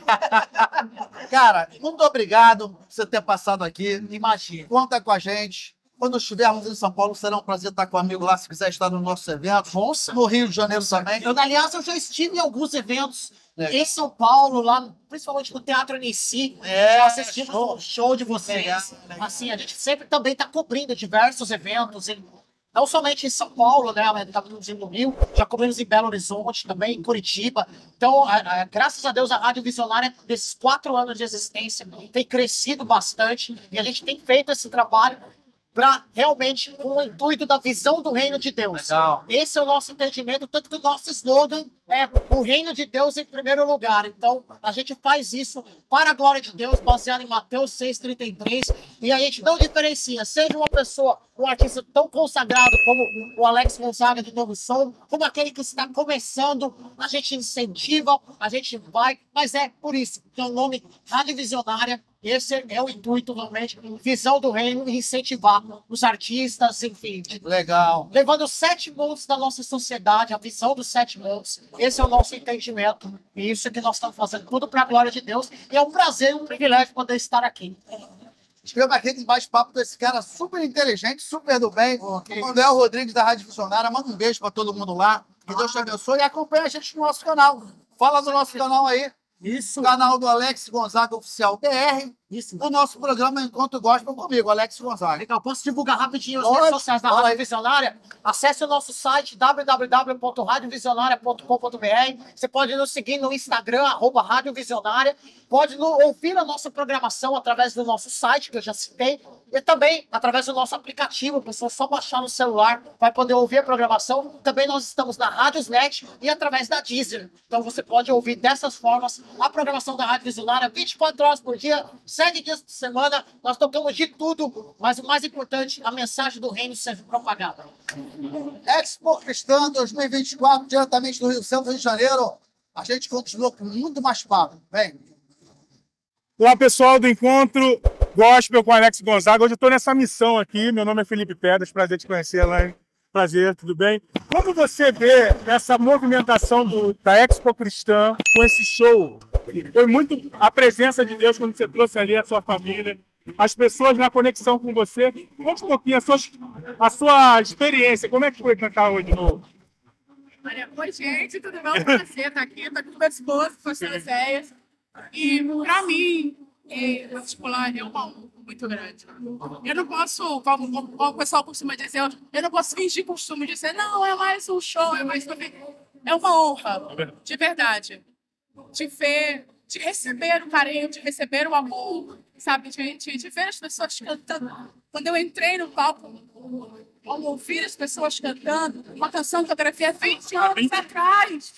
Cara, muito obrigado por você ter passado aqui. Imagina. Conta com a gente. Quando estivermos em São Paulo, será um prazer estar com o amigo lá, se quiser estar no nosso evento. Nossa. No Rio de Janeiro também. Eu, aliás, eu já estive em alguns eventos É. em São Paulo, lá, principalmente no Teatro Inici. É, já assistimos show. um show de vocês. Legal, legal. Assim, a gente sempre também está cobrindo diversos eventos, em- não somente em São Paulo, né? Estamos no Rio, já cobrimos em Belo Horizonte também, em Curitiba. Então, a- a- graças a Deus, a Rádio Visionária, desses quatro anos de existência, tem crescido bastante e a gente tem feito esse trabalho para realmente com o intuito da visão do reino de Deus. Legal. Esse é o nosso entendimento, tanto que o nosso slogan é o reino de Deus em primeiro lugar. Então, a gente faz isso para a glória de Deus, baseado em Mateus seis, trinta e três, e a gente não diferencia, seja uma pessoa, um artista tão consagrado como o Alex Gonzaga do Novo Som, como aquele que está começando, a gente incentiva, a gente vai, mas é por isso que é o nome Rádio Visionária. Esse é o intuito, realmente, visão do reino e incentivar os artistas, enfim, de- Legal. levando os sete mundos da nossa sociedade, a visão dos sete mundos. Esse é o nosso entendimento. E isso é que nós estamos fazendo tudo para a glória de Deus. E é um prazer e um privilégio poder estar aqui. Escreva aqui com bate-papo desse cara super inteligente, super do bem. Ok. O Léo Rodrigues da Rádio Visionária. Manda um beijo para todo mundo lá. Que Deus te abençoe e acompanha a gente no nosso canal. Fala do nosso canal aí. Isso, O canal do Alex Gonzaga Oficial B R. isso. O nosso programa Encontro Gospel comigo, Alex Gonzaga. Legal, posso divulgar rapidinho as Pode, redes sociais da fala Rádio aí. Visionária? Acesse o nosso site w w w ponto rádio visionária ponto com ponto b r. Você pode nos seguir no Instagram, arroba Rádio Visionária. Pode no- ouvir a nossa programação através do nosso site, que eu já citei. E também através do nosso aplicativo. A pessoa só baixar no celular vai poder ouvir a programação. Também nós estamos na Radiosnet e através da Deezer. Então você pode ouvir dessas formas a programação da Rádio Visionária vinte e quatro horas por dia, sete dias por semana. Nós tocamos de tudo, mas o mais importante, a mensagem do reino seja propagada. Expo Cristã dois mil e vinte e quatro, diretamente do Rio Centro, Rio de Janeiro. A gente continua com muito mais papo. Vem. Olá, pessoal do Encontro Gospel com Alex Gonzaga. Hoje eu estou nessa missão aqui. Meu nome é Felipe Pedras, prazer te conhecer, Elaine. Prazer, tudo bem? Como você vê essa movimentação do, da Expo Cristã com esse show? Foi muito a presença de Deus quando você trouxe ali a sua família, as pessoas na conexão com você. Conta um pouquinho a sua, a sua experiência. Como é que foi cantar hoje de novo? Olha, oi, gente, tudo bem? É um prazer estar aqui, estar com meu esposo, pastor Zéias. E, para mim, é, o vestibular é uma honra muito grande. Eu não posso, como, como, como o pessoal costuma dizer, eu, eu não posso fingir costume de dizer, não, é mais um show, é mais... É uma honra, de verdade, de ver, de receber o carinho, de receber o amor, sabe? De, de, de ver as pessoas cantando. Quando eu entrei no palco, ao ouvir as pessoas cantando, uma canção que eu gravei há vinte anos atrás.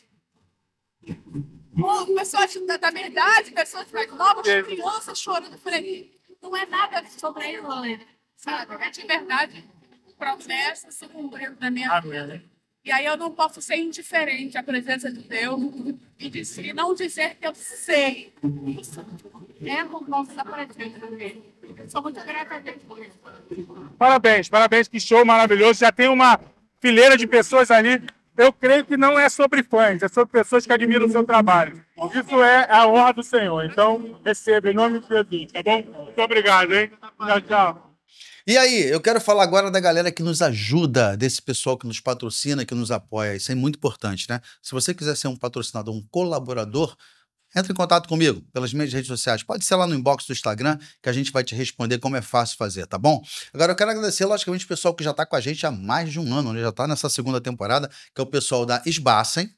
Pô, pessoas da, da minha idade, pessoas mais novas, crianças chorando. Eu falei, não é nada sobre isso, sabe? É de verdade promessa se cumprindo na minha vida. E aí eu não posso ser indiferente à presença de Deus e, dizer, e não dizer que eu sei. Isso é por causa da presença dele. Eu sou muito grata a Deus por isso. Parabéns, parabéns, que show maravilhoso. Já tem uma fileira de pessoas ali. Eu creio que não é sobre fãs, é sobre pessoas que admiram o seu trabalho. Isso é a honra do Senhor. Então, receba em nome de Jesus, tá bom? Muito obrigado, hein? Tchau, tchau. E aí, eu quero falar agora da galera que nos ajuda, desse pessoal que nos patrocina, que nos apoia. Isso é muito importante, né? Se você quiser ser um patrocinador, um colaborador, entre em contato comigo pelas minhas redes sociais. Pode ser lá no inbox do Instagram, que a gente vai te responder como é fácil fazer, tá bom? Agora eu quero agradecer, logicamente, o pessoal que já está com a gente há mais de um ano, né? Já está nessa segunda temporada, que é o pessoal da Sbassen,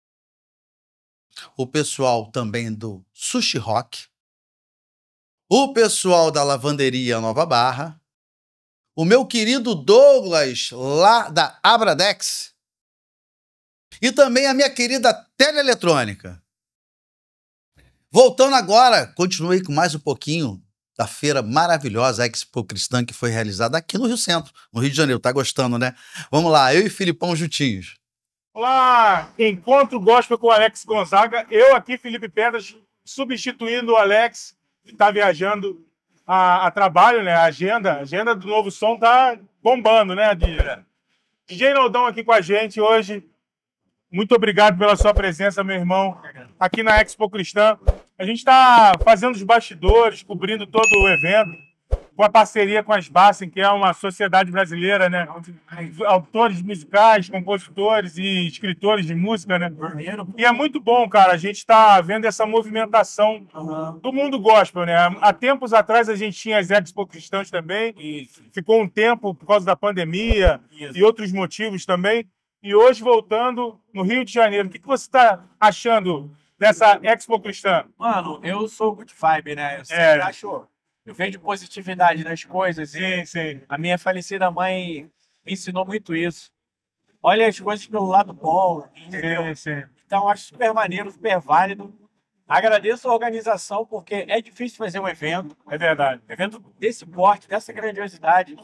o pessoal também do Sushi Rock, o pessoal da Lavanderia Nova Barra, o meu querido Douglas, lá da Abradex, E também a minha querida Teleeletrônica. Voltando agora, continuei com mais um pouquinho da feira maravilhosa Expo Cristã, que foi realizada aqui no Rio Centro, no Rio de Janeiro. Tá gostando, né? Vamos lá, eu e Filipão juntinhos. Olá, Encontro Gospel com o Alex Gonzaga. Eu aqui, Felipe Pedras, substituindo o Alex, que está viajando a, a trabalho, né? A agenda, a agenda do Novo Som tá bombando, né, D J Naldão aqui com a gente hoje. Muito obrigado pela sua presença, meu irmão, aqui na Expo Cristã. A gente está fazendo os bastidores, cobrindo todo o evento, com a parceria com a Sbassen, que é uma sociedade brasileira, né? Autores musicais, compositores e escritores de música, né? E é muito bom, cara, a gente está vendo essa movimentação do mundo gospel, né? Há tempos atrás a gente tinha as Expo Cristãs também, ficou um tempo por causa da pandemia e outros motivos também. E hoje, voltando no Rio de Janeiro, o que, que você está achando dessa Expo Cristã? Mano, eu sou good vibe, né? Eu sempre É. acho... Eu vejo positividade nas coisas. Sim, sim. A minha falecida mãe me ensinou muito isso. Olha as coisas pelo lado bom, entendeu? Sim, sim. Então, eu acho super maneiro, super válido. Agradeço a organização, porque é difícil fazer um evento. É verdade. Um evento desse porte, dessa grandiosidade.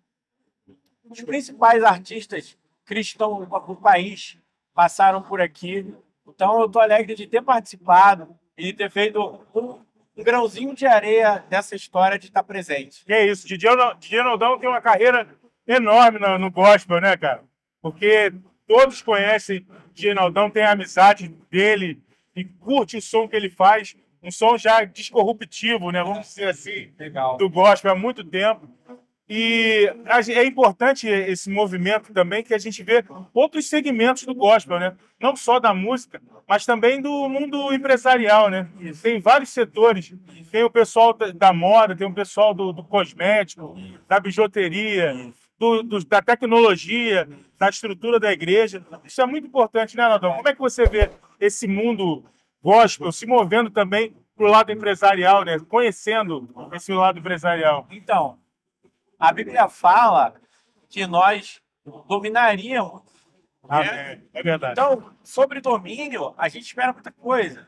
Os principais artistas cristãos do país passaram por aqui. Então, eu estou alegre de ter participado e de ter feito um, um grãozinho de areia dessa história de estar presente. Que é isso, D J Naldão tem uma carreira enorme no, no gospel, né, cara? Porque todos conhecem D J Naldão, tem a amizade dele e curte o som que ele faz, um som já descorruptivo, né? Vamos dizer assim, Legal. do gospel há muito tempo. E é importante esse movimento também, que a gente vê outros segmentos do gospel, né? Não só da música, mas também do mundo empresarial, né? Tem vários setores. Tem o pessoal da moda, tem o pessoal do, do cosmético, da bijuteria, do, do, da tecnologia, da estrutura da igreja. Isso é muito importante, né, Naldão? Como é que você vê esse mundo gospel se movendo também para o lado empresarial, né? Conhecendo esse lado empresarial? Então, a Bíblia fala que nós dominaríamos. Ah, né? é, é verdade. Então, sobre domínio, a gente espera muita coisa.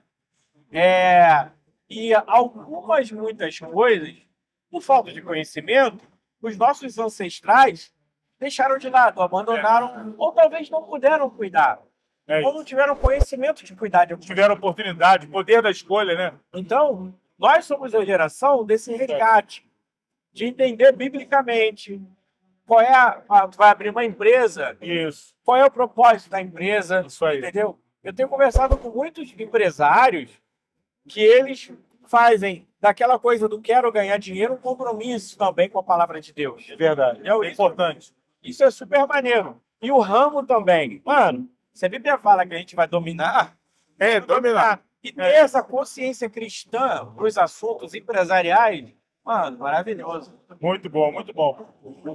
É, e algumas, muitas coisas, por falta de conhecimento, os nossos ancestrais deixaram de lado, abandonaram, ou talvez não puderam cuidar, É ou não tiveram conhecimento de cuidar de alguma coisa. tiveram oportunidade, poder da escolha, né? Então, nós somos a geração desse resgate, de entender biblicamente qual é a, a... Tu vai abrir uma empresa, Isso, qual é o propósito da empresa, isso aí. entendeu? Eu tenho conversado com muitos empresários que eles fazem daquela coisa do quero ganhar dinheiro um compromisso também com a palavra de Deus. É verdade. É É importante. Isso é super maneiro. E o ramo também. Mano, se a Bíblia fala que a gente vai dominar, É, dominar. e ter essa consciência cristã para os assuntos empresariais, mano, maravilhoso. Muito bom, muito bom.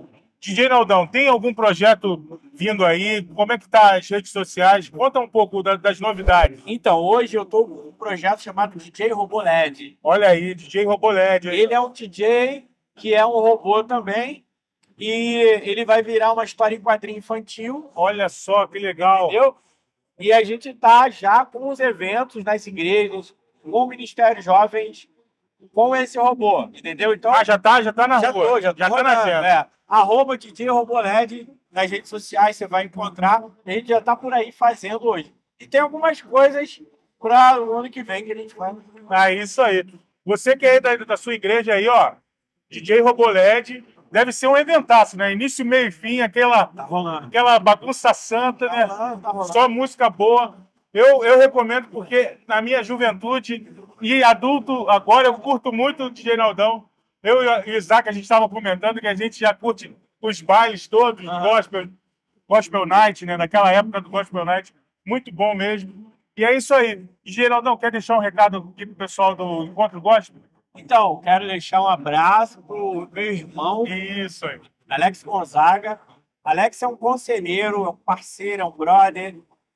D J Naldão, tem algum projeto vindo aí? Como é que tá as redes sociais? Conta um pouco da- das novidades. Então, hoje eu tô com um projeto chamado D J Robô L E D. Olha aí, D J Roboled. Ele é um D J que é um robô também. E ele vai virar uma história em quadrinho infantil, Olha só, que legal. entendeu? E a gente tá já com os eventos nas igrejas, com o Ministério Jovens, com esse robô, entendeu? Então, Ah, já tá, já tá na já rua. tô, já tô tá na na- agenda. é, arroba D J Robô L E D nas redes sociais, você vai encontrar. A gente já tá por aí fazendo hoje. E tem algumas coisas para o ano que vem que a gente vai. Ah, isso aí. Você que é da, da sua igreja aí, ó, D J Roboled, deve ser um eventaço, né? Início, meio e fim, aquela, Tá rolando. aquela bagunça santa, Tá né? rolando, tá rolando. Só música boa. Eu, eu recomendo porque na minha juventude e adulto agora eu curto muito o D J Naldão. Eu e o Isaac, a gente estava comentando que a gente já curte os bailes todos, Aham. gospel, gospel Night, né? Naquela época do Gospel Night. Muito bom mesmo. E é isso aí. D J Naldão, quer deixar um recado aqui pro pessoal do Encontro Gospel? Então, quero deixar um abraço pro meu irmão, Isso aí. Alex Gonzaga. Alex é um conselheiro, é um parceiro, é um brother.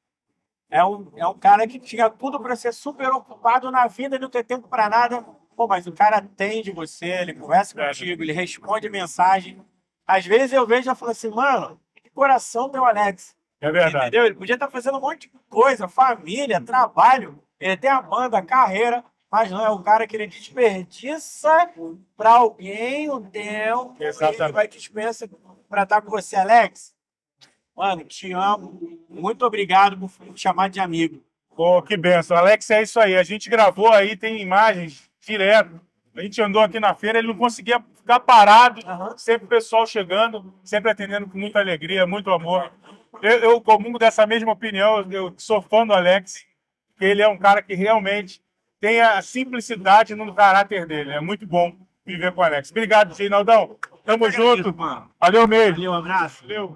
É um, é um cara que tinha tudo para ser super ocupado na vida e não ter tempo para nada. Pô, mas o cara atende você, ele conversa É. contigo, ele responde mensagem. Às vezes eu vejo e falo assim, mano, que coração tem o Alex. É verdade. Entendeu? Ele podia estar fazendo um monte de coisa, família, trabalho, ele tem a banda, carreira, mas não é o cara que ele desperdiça para alguém o tempo. Exatamente. Ele vai dispensa para estar com você, Alex. Mano, te amo. Muito obrigado por me chamar de amigo. Pô, que benção. Alex, é isso aí. A gente gravou aí, tem imagens direto. A gente andou aqui na feira, ele não conseguia ficar parado. Uhum. Sempre o pessoal chegando, sempre atendendo com muita alegria, muito amor. Eu, eu comungo dessa mesma opinião, eu sou fã do Alex, que ele é um cara que realmente tem a simplicidade no caráter dele. É muito bom viver com o Alex. Obrigado, Reinaldão. Tamo junto. Mano. Valeu mesmo. Valeu, um abraço. Valeu.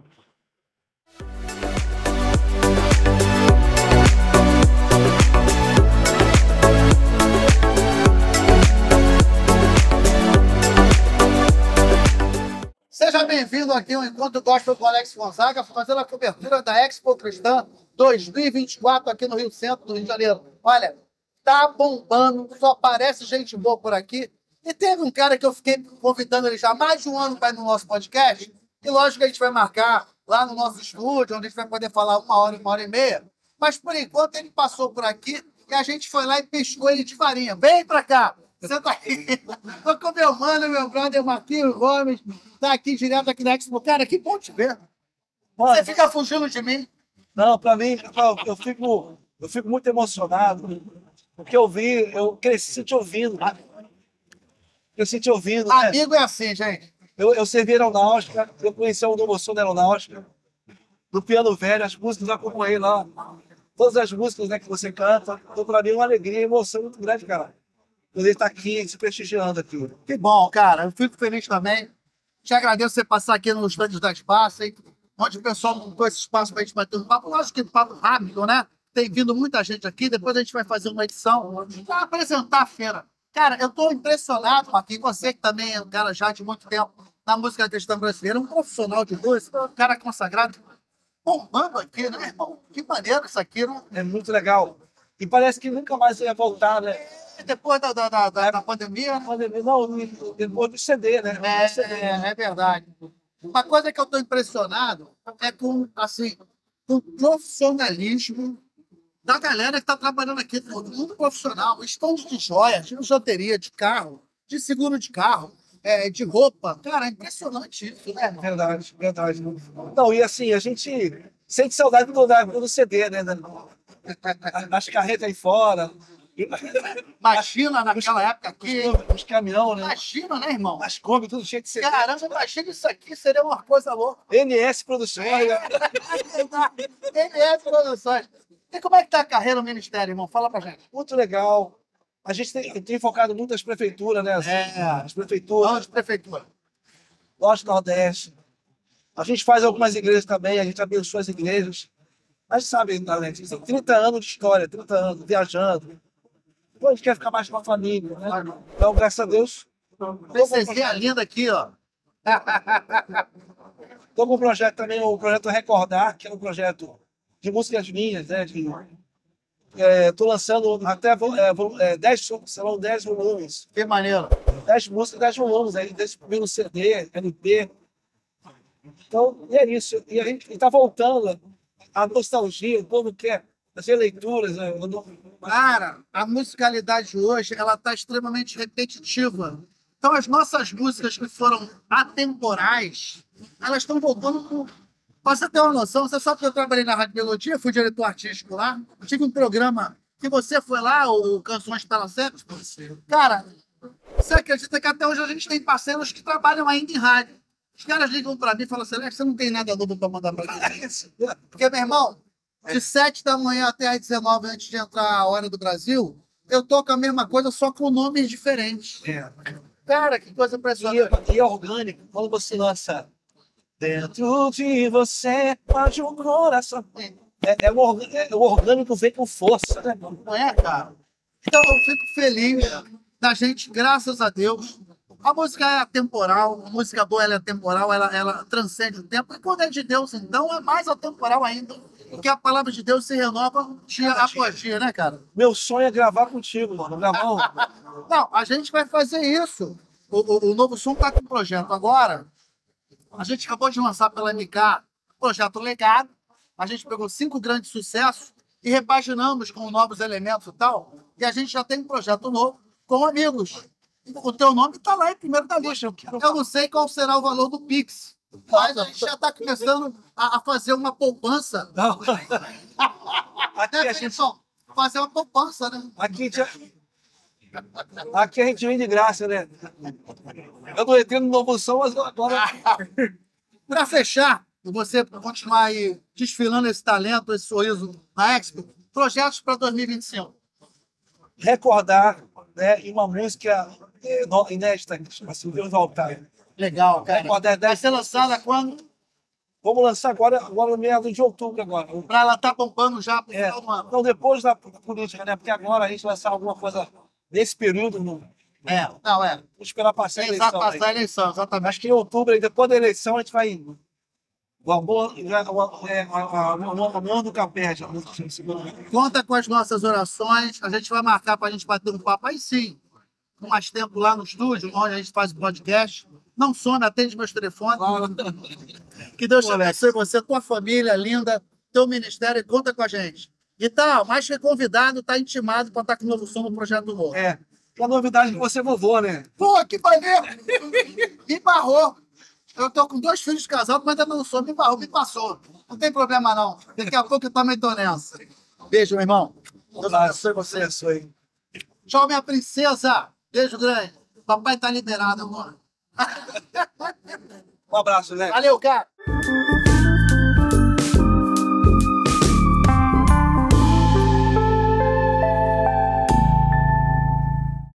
Seja bem-vindo aqui ao Encontro Gospel com Alex Gonzaga, fazendo a cobertura da Expo Cristã dois mil e vinte e quatro aqui no Rio Centro, do Rio de Janeiro. Olha, tá bombando, só aparece gente boa por aqui. E teve um cara que eu fiquei convidando ele já há mais de um ano para ir no nosso podcast. E lógico que a gente vai marcar lá no nosso estúdio, onde a gente vai poder falar uma hora, uma hora e meia. Mas por enquanto ele passou por aqui e a gente foi lá e pescou ele de varinha. Vem pra cá! Senta aqui. Tô com meu mano, meu brother Marquinhos Gomes. Tá aqui direto aqui na Expo. Cara, que bom te ver. Você fica fugindo de mim. Não, para mim, eu, eu, fico, eu fico muito emocionado. Porque eu vi, eu cresci te ouvindo. Cresci te ouvindo. Né? Amigo é assim, gente. Eu, eu servi aeronáutica, eu conheci o Novo Som da aeronáutica. No piano velho, as músicas eu acompanhei lá. Todas as músicas, né, que você canta. Então, para mim, é uma alegria e emoção muito grande, cara. Poder estar aqui, se prestigiando aqui. Que bom, cara. Eu fico feliz também. Te agradeço você passar aqui nos estandes da Espaço, hein? Onde o pessoal montou esse espaço para a gente bater um papo. Lógico que papo rápido, né? Tem vindo muita gente aqui. Depois a gente vai fazer uma edição para apresentar a feira. Cara, eu estou impressionado, Marquinhos. Você que também é um cara já de muito tempo na música cristã brasileira, um profissional de música, um cara consagrado. Bombando aqui, né, irmão? Que maneiro isso aqui, né? É muito legal. E parece que nunca mais ia voltar, né? Depois da, da, da, da, da pandemia, né? Pandemia, não, depois do C D, né? É, é, é verdade. Uma coisa que eu estou impressionado é com, assim, com o profissionalismo da galera que está trabalhando aqui, todo mundo profissional, estande de joias, de bijuteria, de carro, de seguro de carro, é, de roupa. Cara, é impressionante isso, né? Verdade, verdade. Não, e assim, a gente sente saudade do, do C D, né? As carretas aí fora. Imagina naquela época aqui. Os caminhão, né? Imagina, né, irmão? As Kombi, tudo cheio de C D. Caramba, imagina isso aqui, seria uma coisa louca. N S Produções. N S Produções. E como é que tá a carreira no Ministério, irmão? Fala pra gente. Muito legal. A gente tem, tem focado muito nas prefeituras, né? Assim, É. As prefeituras. Vamos de prefeitura. Norte e Nordeste. A gente faz algumas igrejas também, a gente abençoa as igrejas. Mas sabe, Alex, tem trinta anos de história, trinta anos, viajando. Pô, a gente quer ficar mais com a família, né? Então, graças a Deus. Princesinha linda aqui, ó. Estou com um projeto também, o projeto Recordar, que é um projeto de músicas minhas, né? Estou é, lançando até é, dez, serão dez volumes. Que maneiro. dez músicas, dez volumes, aí desse primeiro C D, L P. Então, e é isso. E a gente está voltando a nostalgia, o povo quer fazer leituras. Né? Cara, a musicalidade hoje, ela está extremamente repetitiva. Então, as nossas músicas que foram atemporais, elas estão voltando com... Pra você ter uma noção, você sabe que eu trabalhei na Rádio Melodia, fui diretor artístico lá, eu tive um programa que você foi lá, o Canções para Sempre. Cara, você acredita que até hoje a gente tem parceiros que trabalham ainda em rádio. Os caras ligam para mim e falam assim, Alex, você não tem nada novo para mandar para mim? Porque, meu irmão, de sete da manhã até às dezenove, antes de entrar a Hora do Brasil, eu toco a mesma coisa, só com nomes diferentes. É. Cara, que coisa impressionante. E, e é orgânico, quando você lança dentro de você, pode um coração. É, é, o, é, o orgânico vem com força, né? Não é, cara? Então eu fico feliz da gente, graças a Deus. A música é atemporal, a música boa ela é atemporal, ela, ela transcende o tempo. E quando é de Deus, então, é mais atemporal ainda. Porque a palavra de Deus se renova dia após dia, né, cara? Meu sonho é gravar contigo, mano. Gravar um... Não, a gente vai fazer isso. O, o, o Novo Som está com um projeto agora. A gente acabou de lançar pela M K o projeto Legado. a gente pegou cinco grandes sucessos e repaginamos com novos elementos e tal. E a gente já tem um projeto novo com amigos. O teu nome está lá em primeiro da lista. Eu não sei qual será o valor do Pix, mas a gente já está começando a, a fazer uma poupança. Não. Aqui Né, a gente, Felipe? Fazer uma poupança, né? aqui, já- aqui a gente vem de graça, né? Eu não entrei no Novo Som, mas agora. Para fechar, e você continuar aí desfilando esse talento, esse sorriso na Expo, projetos para dois mil e vinte e cinco. Recordar, né, em uma música é, no- inédita, assim, Deus voltar. Legal, cara. Recordar Vai dez. ser lançada quando? Vamos lançar agora, agora no meado de outubro agora. Para ela estar bombando já pro É, final do ano. então depois da política, né? Porque agora a gente lançar alguma coisa nesse período, não. É, não, é. Vou esperar passar a Exato, eleição. passar a aí. eleição, exatamente. Acho que em outubro, aí, depois da eleição, a gente vai. O amor, já- o- é, a- a- o amor o amor nunca perde. a música, segundo lugar. Conta com as nossas orações. A gente vai marcar para a gente bater um papo aí sim. Com mais tempo lá no estúdio, onde a gente faz o podcast. Não some, atende meus telefones. Que Deus te abençoe você, tua família linda, teu ministério, e conta com a gente. E tal, mais que convidado, tá intimado para estar com o Novo Som no Projeto do Morro. É. E a novidade é que você é vovô, né? Pô, que maneiro! Me barrou. Eu tô com dois filhos casados, mas ainda não sou. Me barrou, me passou. Não tem problema, não. Daqui a pouco eu também tô nessa. Beijo, meu irmão. Deus abençoe você. Abençoe. Tchau, minha princesa. Beijo grande. Papai tá liberado, amor. Um abraço, né? Valeu, cara.